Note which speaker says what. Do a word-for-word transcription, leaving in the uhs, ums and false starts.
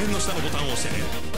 Speaker 1: 面の下のボタンを押してね。